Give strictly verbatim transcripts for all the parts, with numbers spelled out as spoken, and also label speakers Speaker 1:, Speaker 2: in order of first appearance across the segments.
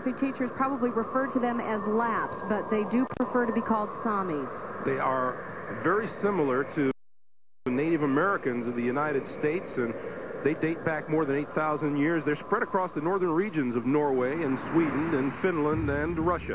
Speaker 1: geography teachers probably referred to them as Lapps, but they do prefer to be called Samis.
Speaker 2: They are very similar to Native Americans of the United States, and they date back more than eight thousand years. They're spread across the northern regions of Norway and Sweden and Finland and Russia.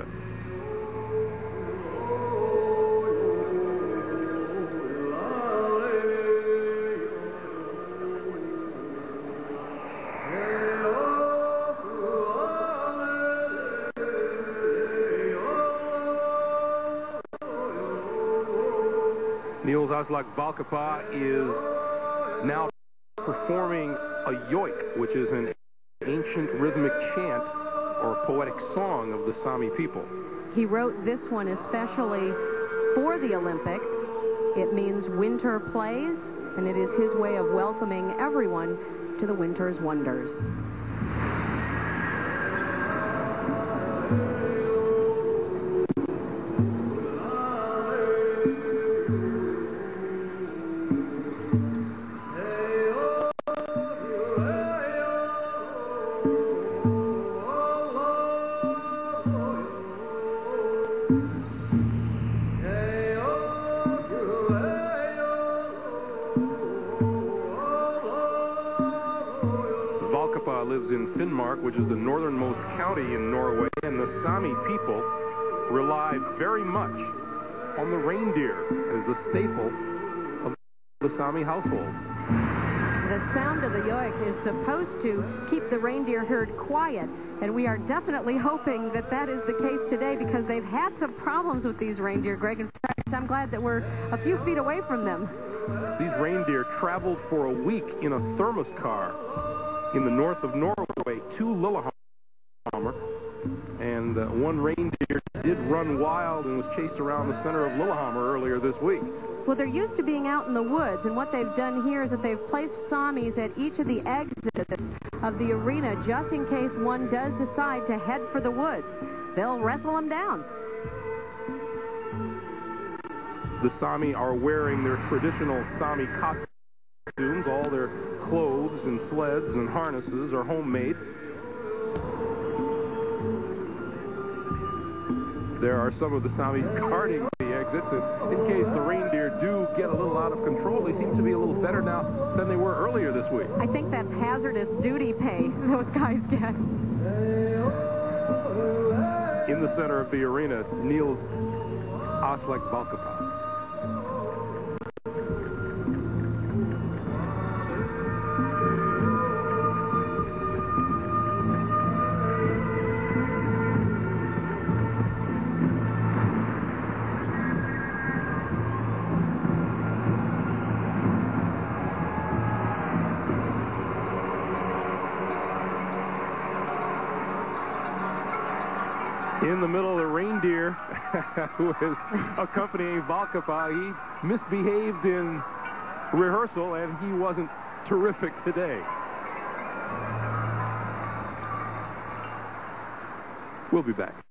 Speaker 2: Niels Aslak Valkeapaa is now performing a yoik, which is an ancient rhythmic chant or poetic song of the Sami people.
Speaker 1: He wrote this one especially for the Olympics. It means winter plays, and it is his way of welcoming everyone to the winter's wonders.
Speaker 2: Valkeapaa lives in Finnmark, which is the northernmost county in Norway, and the Sami people rely very much on the reindeer as the staple of the Sami household.
Speaker 1: The sound of the yoik is supposed to keep the reindeer herd quiet, and we are definitely hoping that that is the case today, because they've had some problems with these reindeer, Greg. In fact, I'm glad that we're a few feet away from them.
Speaker 2: These reindeer traveled for a week in a thermos car in the north of Norway to Lillehammer, and uh, one reindeer did run wild and was chased around the center of Lillehammer earlier this week.
Speaker 1: Well, they're used to being out in the woods, and what they've done here is that they've placed Samis at each of the exits of the arena just in case one does decide to head for the woods. They'll wrestle them down.
Speaker 2: The Sami are wearing their traditional Sami costumes. All their clothes and sleds and harnesses are homemade. There are some of the Samis guarding the exits, and in case the reindeer do get a little out of control, they seem to be a little better now than they were earlier this week.
Speaker 1: I think that's hazardous duty pay those guys get.
Speaker 2: In the center of the arena, Niels Aslak Valkeapaa. In the middle of the reindeer who is accompanying Valkeapaa, he misbehaved in rehearsal, and he wasn't terrific today. We'll be back.